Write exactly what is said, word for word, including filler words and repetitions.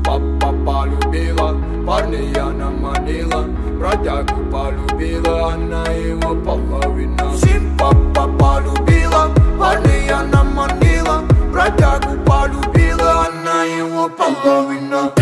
папа полюбила, парня она манила, бродягу полюбила, она его половина. Сим папа полюбила, парня она манила, бродягу полюбила, она его половина.